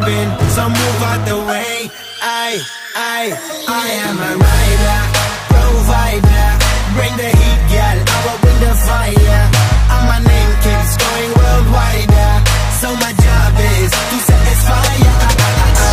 jumping, so move out the way. I am a rider.